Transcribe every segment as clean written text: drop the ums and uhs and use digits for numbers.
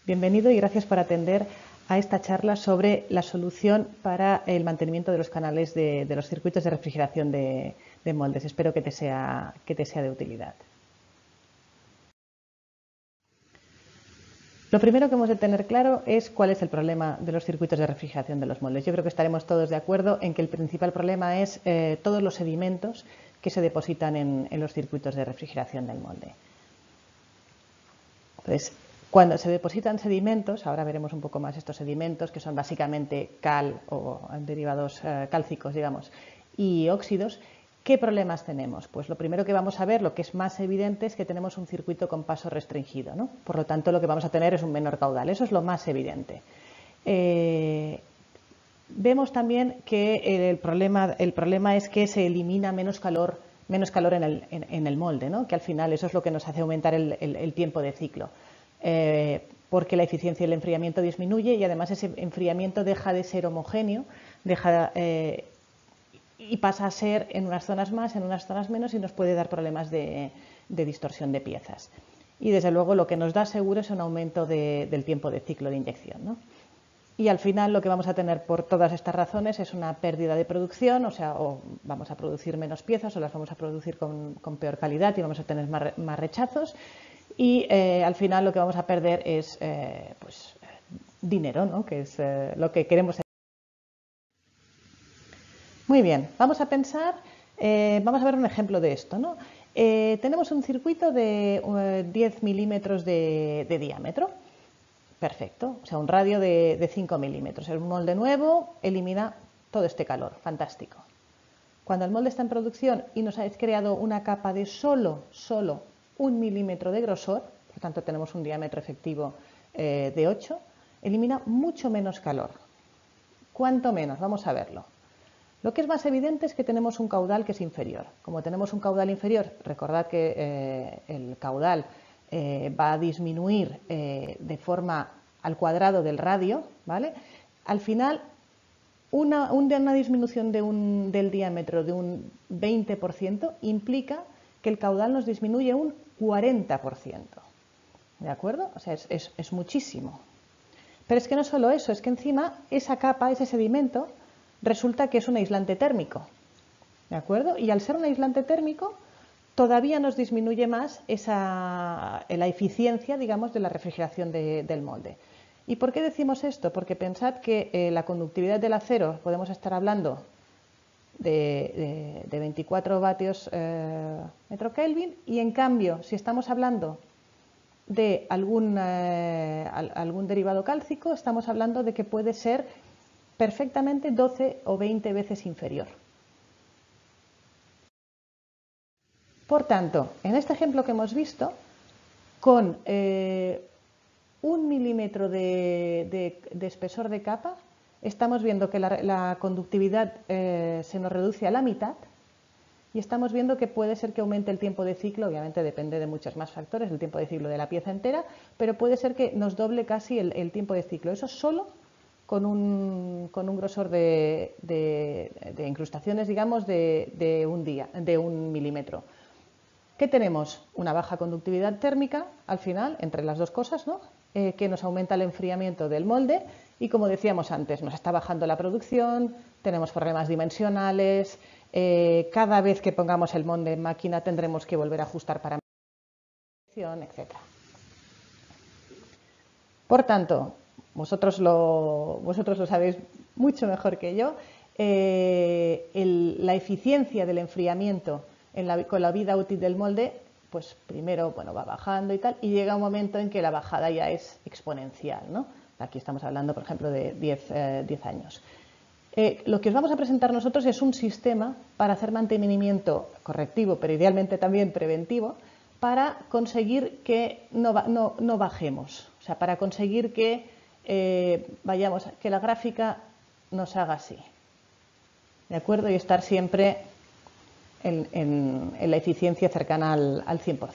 Bienvenido y gracias por atender a esta charla sobre la solución para el mantenimiento de los canales de los circuitos de refrigeración de moldes. Espero que te sea de utilidad. Lo primero que hemos de tener claro es cuál es el problema de los circuitos de refrigeración de los moldes. Yo creo que estaremos todos de acuerdo en que el principal problema es todos los sedimentos que se depositan en los circuitos de refrigeración del molde. Entonces, cuando se depositan sedimentos, ahora veremos un poco más estos sedimentos, que son básicamente cal o derivados cálcicos, digamos, y óxidos, ¿qué problemas tenemos? Pues lo primero que vamos a ver, lo que es más evidente, es que tenemos un circuito con paso restringido, ¿no? Por lo tanto, lo que vamos a tener es un menor caudal. Eso es lo más evidente. Vemos también que el problema es que se elimina menos calor en el molde, ¿no? Que al final eso es lo que nos hace aumentar el tiempo de ciclo. Porque la eficiencia del enfriamiento disminuye y además ese enfriamiento deja de ser homogéneo y pasa a ser en unas zonas más, en unas zonas menos, y nos puede dar problemas de distorsión de piezas. Y desde luego lo que nos da seguro es un aumento del tiempo de ciclo de inyección, ¿no? Y al final lo que vamos a tener por todas estas razones es una pérdida de producción, o vamos a producir menos piezas o las vamos a producir con peor calidad y vamos a tener más rechazos. Y al final lo que vamos a perder es dinero, ¿no? Que es lo que queremos. Muy bien, vamos a pensar, vamos a ver un ejemplo de esto, ¿no? Tenemos un circuito de 10 milímetros de diámetro. Perfecto, o sea, un radio de 5 milímetros. El molde nuevo elimina todo este calor, fantástico. Cuando el molde está en producción y nos habéis creado una capa de solo 1 milímetro de grosor, por tanto tenemos un diámetro efectivo de 8, elimina mucho menos calor. ¿Cuánto menos? Vamos a verlo. Lo que es más evidente es que tenemos un caudal que es inferior. Como tenemos un caudal inferior, recordad que el caudal va a disminuir de forma al cuadrado del radio, ¿vale? Al final, una disminución del diámetro de un 20% implica que el caudal nos disminuye un 40%. ¿De acuerdo? O sea, es muchísimo. Pero es que no solo eso, es que encima esa capa, ese sedimento, resulta que es un aislante térmico. ¿De acuerdo? Y al ser un aislante térmico, todavía nos disminuye más la eficiencia, digamos, de la refrigeración del molde. ¿Y por qué decimos esto? Porque pensad que la conductividad del acero, podemos estar hablando de 24 vatios metro Kelvin, y en cambio, si estamos hablando de algún derivado cálcico, estamos hablando de que puede ser perfectamente 12 o 20 veces inferior. Por tanto, en este ejemplo que hemos visto, con 1 milímetro de espesor de capa, estamos viendo que la conductividad se nos reduce a la mitad y estamos viendo que puede ser que aumente el tiempo de ciclo, obviamente depende de muchos más factores, el tiempo de ciclo de la pieza entera, pero puede ser que nos doble casi el tiempo de ciclo. Eso solo con un grosor de incrustaciones, digamos, de 1 milímetro. ¿Qué tenemos? Una baja conductividad térmica, al final, entre las dos cosas, ¿no? Que nos aumenta el enfriamiento del molde y, como decíamos antes, nos está bajando la producción, tenemos problemas dimensionales, cada vez que pongamos el molde en máquina tendremos que volver a ajustar parámetros, etc. Por tanto, vosotros lo sabéis mucho mejor que yo, la eficiencia del enfriamiento con la vida útil del molde, pues primero va bajando y tal, y llega un momento en que la bajada ya es exponencial, ¿no? Aquí estamos hablando, por ejemplo, de 10 años. Lo que os vamos a presentar nosotros es un sistema para hacer mantenimiento correctivo, pero idealmente también preventivo, para conseguir que no bajemos, o sea, para conseguir que que la gráfica nos haga así, ¿de acuerdo? Y estar siempre en la eficiencia cercana al 100%.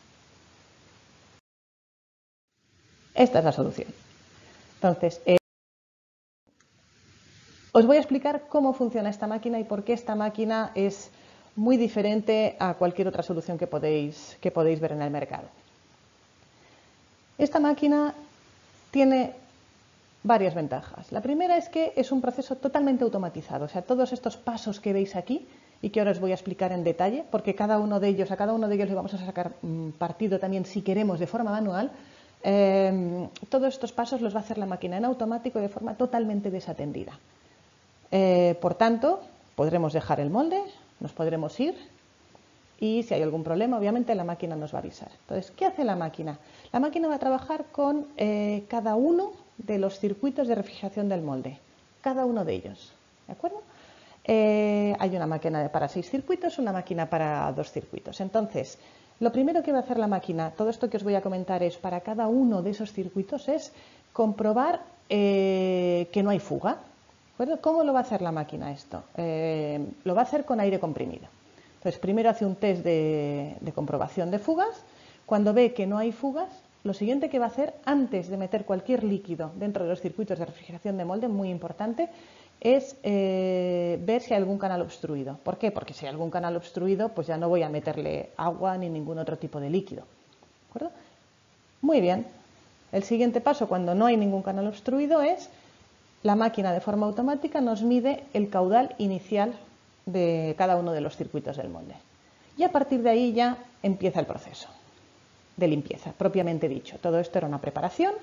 Esta es la solución. Entonces, os voy a explicar cómo funciona esta máquina y por qué esta máquina es muy diferente a cualquier otra solución que podéis ver en el mercado. Esta máquina tiene varias ventajas. La primera es que es un proceso totalmente automatizado, o sea, todos estos pasos que veis aquí y que ahora os voy a explicar en detalle, porque a cada uno de ellos le vamos a sacar partido también si queremos de forma manual. Todos estos pasos los va a hacer la máquina en automático de forma totalmente desatendida. Por tanto, podremos dejar el molde, nos podremos ir y si hay algún problema, obviamente la máquina nos va a avisar. Entonces, ¿qué hace la máquina? La máquina va a trabajar con cada uno de los circuitos de refrigeración del molde, cada uno de ellos, ¿de acuerdo? Hay una máquina para 6 circuitos, una máquina para 2 circuitos. Entonces, lo primero que va a hacer la máquina, todo esto que os voy a comentar es para cada uno de esos circuitos, es comprobar que no hay fuga. ¿De acuerdo? ¿Cómo lo va a hacer la máquina esto? Lo va a hacer con aire comprimido. Entonces, primero hace un test de comprobación de fugas. Cuando ve que no hay fugas, lo siguiente que va a hacer, antes de meter cualquier líquido dentro de los circuitos de refrigeración de molde, muy importante, es ver si hay algún canal obstruido. ¿Por qué? Porque si hay algún canal obstruido, pues ya no voy a meterle agua ni ningún otro tipo de líquido. ¿De acuerdo? Muy bien. El siguiente paso, cuando no hay ningún canal obstruido, es la máquina de forma automática nos mide el caudal inicial de cada uno de los circuitos del molde. Y a partir de ahí ya empieza el proceso de limpieza, propiamente dicho. Todo esto era una preparación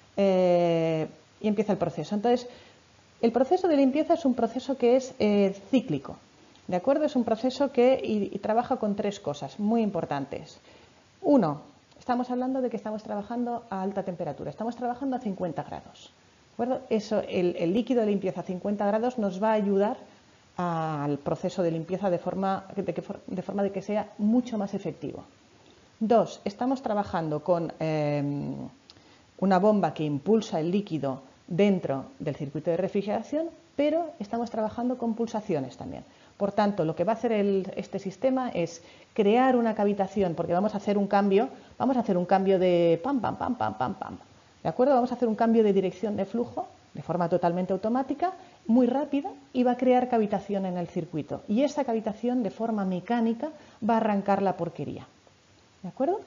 y empieza el proceso. Entonces, el proceso de limpieza es un proceso que es cíclico, ¿de acuerdo? Es un proceso que y trabaja con 3 cosas muy importantes. Uno, estamos hablando de que estamos trabajando a alta temperatura, estamos trabajando a 50 grados. ¿De acuerdo? Eso, el líquido de limpieza a 50 grados nos va a ayudar al proceso de limpieza de forma de que sea mucho más efectivo. 2, estamos trabajando con una bomba que impulsa el líquido dentro del circuito de refrigeración, pero estamos trabajando con pulsaciones también. Por tanto, lo que va a hacer este sistema es crear una cavitación, porque vamos a hacer un cambio de pam, pam, pam, pam, pam, pam. ¿De acuerdo? Vamos a hacer un cambio de dirección de flujo de forma totalmente automática, muy rápida, y va a crear cavitación en el circuito. Y esa cavitación, de forma mecánica, va a arrancar la porquería. ¿De acuerdo?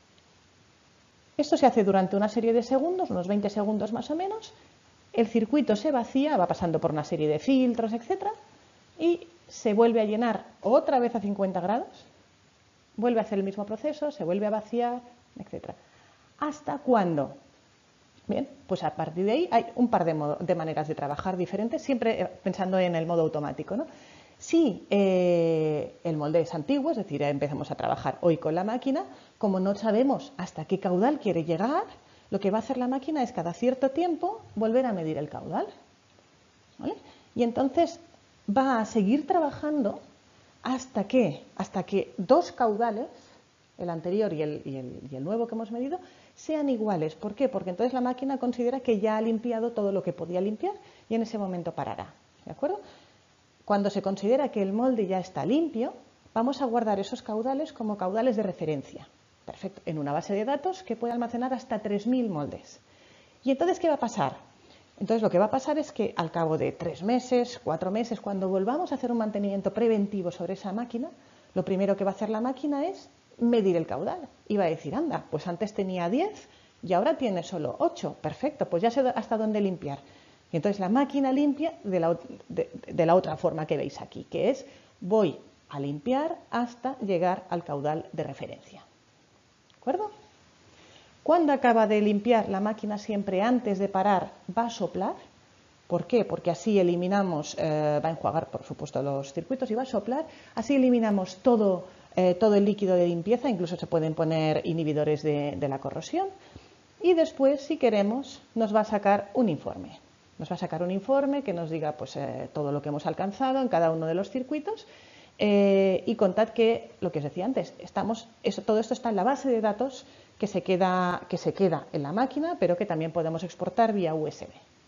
Esto se hace durante una serie de segundos, unos 20 segundos más o menos. El circuito se vacía, va pasando por una serie de filtros, etcétera, y se vuelve a llenar otra vez a 50 grados, vuelve a hacer el mismo proceso, se vuelve a vaciar, etcétera. ¿Hasta cuándo? Bien, pues a partir de ahí hay un par de maneras de trabajar diferentes, siempre pensando en el modo automático, ¿no? Si el molde es antiguo, es decir, empezamos a trabajar hoy con la máquina, como no sabemos hasta qué caudal quiere llegar, lo que va a hacer la máquina es cada cierto tiempo volver a medir el caudal, ¿vale? Y entonces va a seguir trabajando hasta que 2 caudales, el anterior y el nuevo que hemos medido, sean iguales. ¿Por qué? Porque entonces la máquina considera que ya ha limpiado todo lo que podía limpiar y en ese momento parará. ¿De acuerdo? Cuando se considera que el molde ya está limpio, vamos a guardar esos caudales como caudales de referencia. Perfecto. En una base de datos que puede almacenar hasta 3000 moldes. ¿Y entonces qué va a pasar? Entonces lo que va a pasar es que al cabo de 3 meses, 4 meses, cuando volvamos a hacer un mantenimiento preventivo sobre esa máquina, lo primero que va a hacer la máquina es medir el caudal. Y va a decir, anda, pues antes tenía 10 y ahora tiene solo 8. Perfecto, pues ya sé hasta dónde limpiar. Y entonces la máquina limpia de la otra forma que veis aquí, que es voy a limpiar hasta llegar al caudal de referencia. ¿De acuerdo? Cuando acaba de limpiar, la máquina siempre antes de parar va a soplar. ¿Por qué? Porque así eliminamos, va a enjuagar por supuesto los circuitos y va a soplar, así eliminamos todo el líquido de limpieza, incluso se pueden poner inhibidores de la corrosión. Y después, si queremos, nos va a sacar un informe. Nos va a sacar un informe que nos diga pues, todo lo que hemos alcanzado en cada uno de los circuitos y contad que, lo que os decía antes, todo esto está en la base de datos que se queda en la máquina, pero que también podemos exportar vía USB.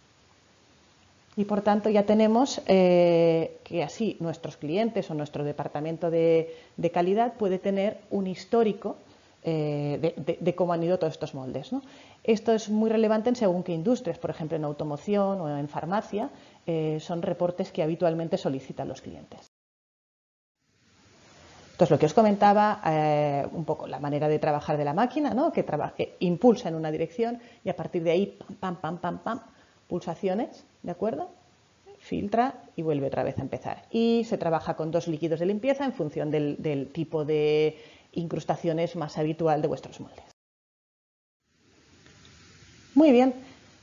Y por tanto ya tenemos que así nuestros clientes o nuestro departamento de calidad puede tener un histórico de cómo han ido todos estos moldes, ¿no? Esto es muy relevante en según qué industrias, por ejemplo en automoción o en farmacia, son reportes que habitualmente solicitan los clientes. Esto es lo que os comentaba, un poco la manera de trabajar de la máquina, ¿no? Que impulsa en una dirección y a partir de ahí, pam, pam, pam, pam, pam, pulsaciones, ¿de acuerdo? Filtra y vuelve otra vez a empezar. Y se trabaja con 2 líquidos de limpieza en función del tipo de incrustaciones más habitual de vuestros moldes. Muy bien.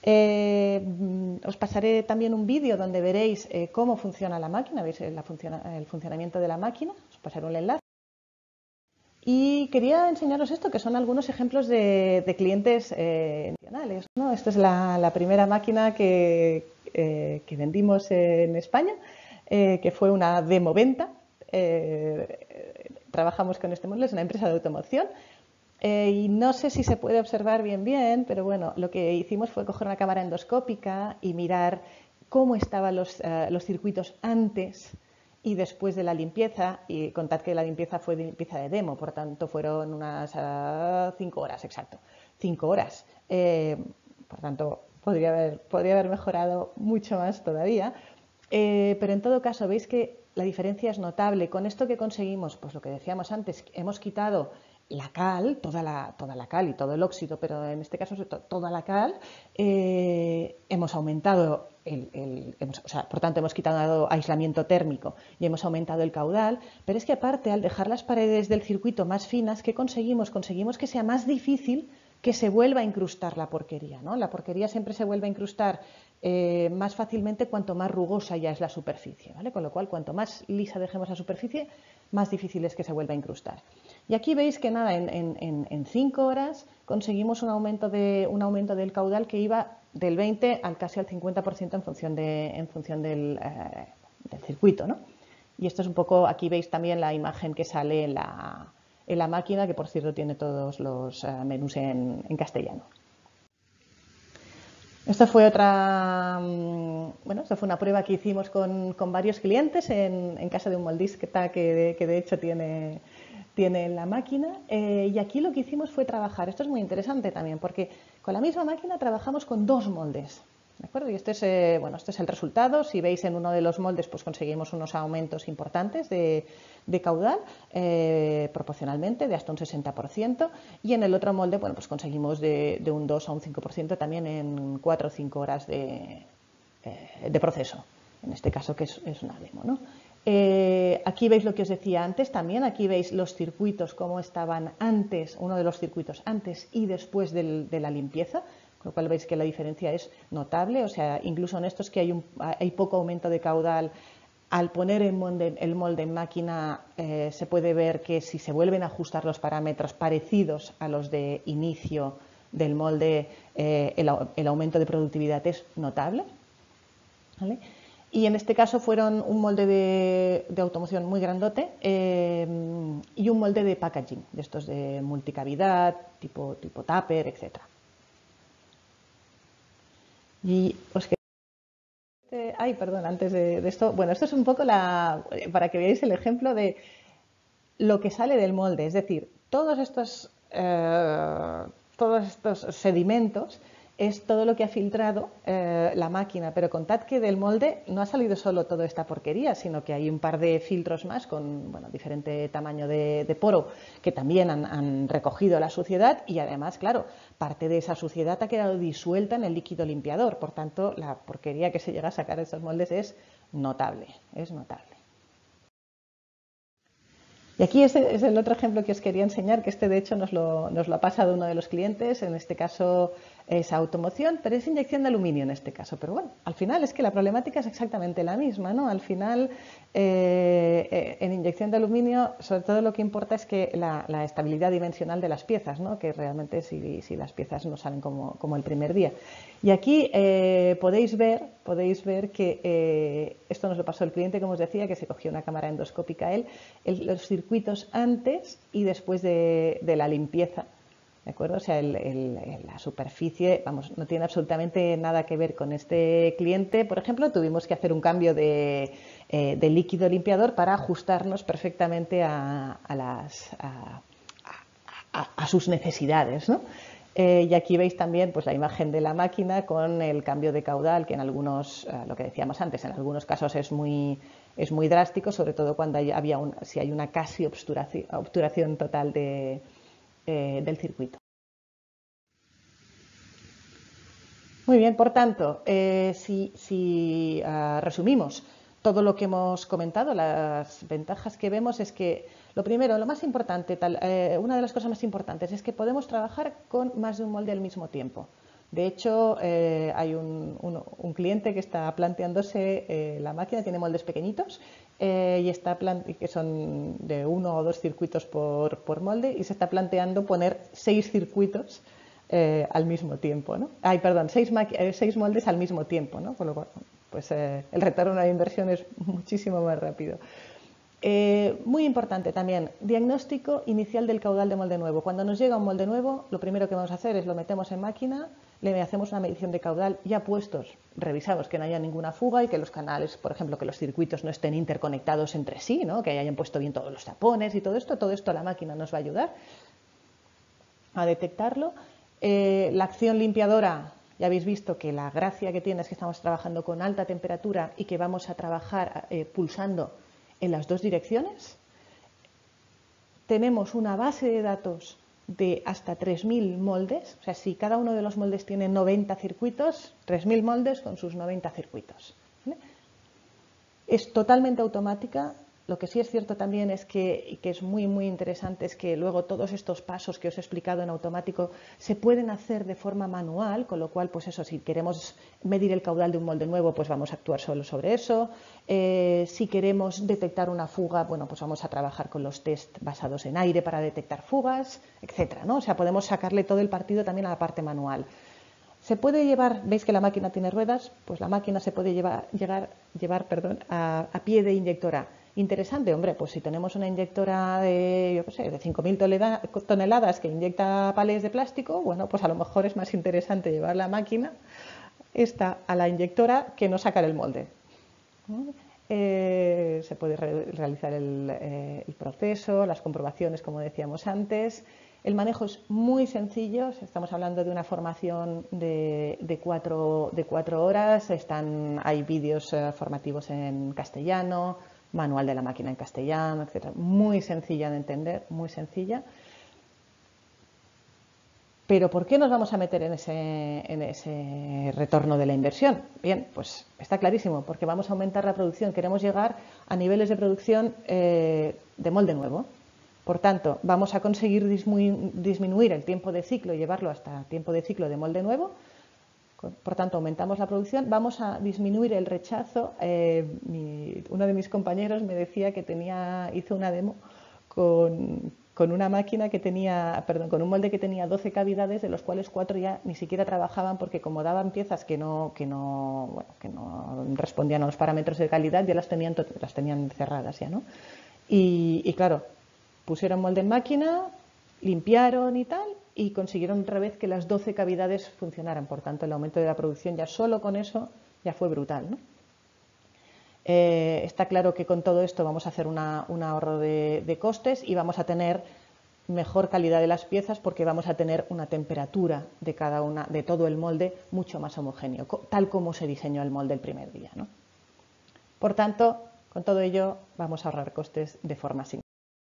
Os pasaré también un vídeo donde veréis cómo funciona la máquina, veis el funcionamiento de la máquina, os pasaré un enlace. Y quería enseñaros esto, que son algunos ejemplos de clientes nacionales, ¿no? Esta es la primera máquina que vendimos en España, que fue una demo venta. Trabajamos con este modelo, es una empresa de automoción. Y no sé si se puede observar bien, pero bueno, lo que hicimos fue coger una cámara endoscópica y mirar cómo estaban los circuitos antes y después de la limpieza, y contad que la limpieza fue de limpieza de demo, por tanto fueron unas 5 horas, exacto, 5 horas. Por tanto, podría haber mejorado mucho más todavía, pero en todo caso veis que la diferencia es notable. Con esto que conseguimos, pues lo que decíamos antes, hemos quitado la cal, toda la cal y todo el óxido, pero en este caso toda la cal, hemos aumentado por tanto hemos quitado aislamiento térmico y hemos aumentado el caudal, pero es que aparte al dejar las paredes del circuito más finas, ¿qué conseguimos? Conseguimos que sea más difícil que se vuelva a incrustar la porquería, ¿no? La porquería siempre se vuelve a incrustar más fácilmente cuanto más rugosa ya es la superficie, ¿vale? Con lo cual, cuanto más lisa dejemos la superficie, más difícil es que se vuelva a incrustar. Y aquí veis que nada, en 5 horas conseguimos un aumento del caudal que iba del 20 al casi al 50% en función del circuito, ¿no? Y esto es un poco, aquí veis también la imagen que sale en la máquina, que por cierto tiene todos los menús en castellano. Esto fue esto fue una prueba que hicimos con varios clientes en casa de un moldista que de hecho tiene la máquina. Y aquí lo que hicimos fue trabajar, esto es muy interesante también, porque con la misma máquina trabajamos con 2 moldes. ¿De acuerdo? Y este es el resultado. Si veis en uno de los moldes, pues conseguimos unos aumentos importantes de caudal, proporcionalmente, de hasta un 60%. Y en el otro molde, bueno, pues conseguimos de un 2 a un 5% también en 4 o 5 horas de proceso. En este caso, que es una demo, ¿no? Aquí veis lo que os decía antes también. Aquí veis los circuitos, cómo estaban antes, uno de los circuitos antes y después de la limpieza. Con lo cual veis que la diferencia es notable, o sea, incluso en estos que hay poco aumento de caudal, al poner el molde en máquina se puede ver que si se vuelven a ajustar los parámetros parecidos a los de inicio del molde, el aumento de productividad es notable, ¿vale? Y en este caso fueron un molde de automoción muy grandote y un molde de packaging, de estos de multicavidad, tipo tupper, etcétera. Y os perdón, antes de esto, bueno, esto es un poco para que veáis el ejemplo de lo que sale del molde, es decir, todos estos sedimentos es todo lo que ha filtrado la máquina, pero contad que del molde no ha salido solo toda esta porquería, sino que hay un par de filtros más con diferente tamaño de poro que también han recogido la suciedad y además, claro, parte de esa suciedad ha quedado disuelta en el líquido limpiador, por tanto, la porquería que se llega a sacar de estos moldes es notable, es notable. Y aquí este es el otro ejemplo que os quería enseñar, que este de hecho nos lo ha pasado uno de los clientes, en este caso es automoción, pero es inyección de aluminio en este caso. Pero bueno, al final es que la problemática es exactamente la misma, ¿no? Al final, en inyección de aluminio, sobre todo lo que importa es que la estabilidad dimensional de las piezas, ¿no? Que realmente si las piezas no salen como el primer día. Y aquí podéis ver que esto nos lo pasó el cliente, como os decía, que se cogió una cámara endoscópica los circuitos antes y después de la limpieza. ¿De acuerdo? O sea, la superficie, vamos, no tiene absolutamente nada que ver con este cliente. Por ejemplo, tuvimos que hacer un cambio de líquido limpiador para ajustarnos perfectamente a sus necesidades, ¿no? Y aquí veis también pues, la imagen de la máquina con el cambio de caudal, que en algunos, lo que decíamos antes, en algunos casos es muy drástico, sobre todo cuando si hay una casi obturación total del circuito. Muy bien, por tanto, si resumimos todo lo que hemos comentado, las ventajas que vemos es que, lo primero, lo más importante, una de las cosas más importantes es que podemos trabajar con más de un molde al mismo tiempo. De hecho, hay un cliente que está planteándose la máquina, tiene moldes pequeñitos que son de 1 o 2 circuitos por molde, y se está planteando poner 6 circuitos al mismo tiempo, ¿no? Perdón, 6 moldes al mismo tiempo, ¿no? Con lo cual, pues el retorno a la inversión es muchísimo más rápido. Muy importante también, diagnóstico inicial del caudal de molde nuevo. Cuando nos llega un molde nuevo, lo primero que vamos a hacer es lo metemos en máquina, le hacemos una medición de caudal ya puestos, revisamos que no haya ninguna fuga y que los canales, por ejemplo, que los circuitos no estén interconectados entre sí, ¿no? Que hayan puesto bien todos los tapones y todo esto la máquina nos va a ayudar a detectarlo. La acción limpiadora, ya habéis visto que la gracia que tiene es que estamos trabajando con alta temperatura y que vamos a trabajar pulsando en las dos direcciones. Tenemos una base de datos de hasta 3.000 moldes, o sea, si cada uno de los moldes tiene 90 circuitos, 3.000 moldes con sus 90 circuitos. ¿Vale? Es totalmente automática. Lo que sí es cierto también es que es muy interesante, es que luego todos estos pasos que os he explicado en automático se pueden hacer de forma manual, con lo cual, pues eso, si queremos medir el caudal de un molde nuevo, pues vamos a actuar solo sobre eso. Si queremos detectar una fuga, bueno, pues vamos a trabajar con los test basados en aire para detectar fugas, etcétera, ¿no? O sea, podemos sacarle todo el partido también a la parte manual. Se puede llevar, veis que la máquina tiene ruedas, pues la máquina se puede llevar a pie de inyectora. Interesante, hombre, pues si tenemos una inyectora de 5.000 toneladas que inyecta palés de plástico, bueno, pues a lo mejor es más interesante llevar la máquina esta a la inyectora que no sacar el molde. Se puede realizar el proceso, las comprobaciones, como decíamos antes. El manejo es muy sencillo, estamos hablando de una formación de 4 horas, hay vídeos formativos en castellano, manual de la máquina en castellano, etc. Muy sencilla de entender, muy sencilla. Pero ¿por qué nos vamos a meter en ese retorno de la inversión? Bien, pues está clarísimo, porque vamos a aumentar la producción, queremos llegar a niveles de producción de molde nuevo. Por tanto, vamos a conseguir disminuir el tiempo de ciclo y llevarlo hasta tiempo de ciclo de molde nuevo. Por tanto, aumentamos la producción, vamos a disminuir el rechazo. Uno de mis compañeros me decía que hizo una demo con una máquina con un molde que tenía 12 cavidades, de los cuales 4 ya ni siquiera trabajaban porque como daban piezas que no respondían a los parámetros de calidad, ya las tenían cerradas ya, ¿no? Y claro, pusieron molde en máquina, limpiaron y tal, y consiguieron otra vez que las 12 cavidades funcionaran. Por tanto, el aumento de la producción ya solo con eso ya fue brutal, ¿no? Está claro que con todo esto vamos a hacer un ahorro de costes y vamos a tener mejor calidad de las piezas porque vamos a tener una temperatura de todo el molde mucho más homogéneo, tal como se diseñó el molde el primer día, ¿no? Por tanto, con todo ello vamos a ahorrar costes de forma significativa.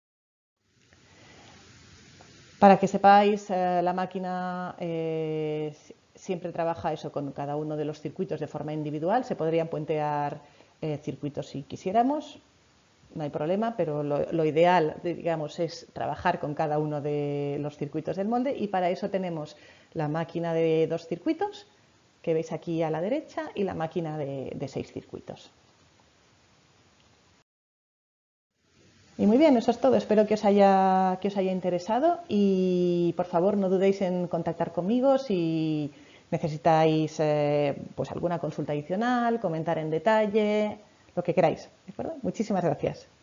Para que sepáis, la máquina siempre trabaja eso con cada uno de los circuitos de forma individual. Se podrían puentear circuitos si quisiéramos, no hay problema, pero lo ideal, digamos, es trabajar con cada uno de los circuitos del molde, y para eso tenemos la máquina de 2 circuitos, que veis aquí a la derecha, y la máquina de 6 circuitos. Y muy bien, eso es todo. Espero que os haya interesado y por favor no dudéis en contactar conmigo si necesitáis pues alguna consulta adicional, comentar en detalle, lo que queráis. ¿De acuerdo? Muchísimas gracias.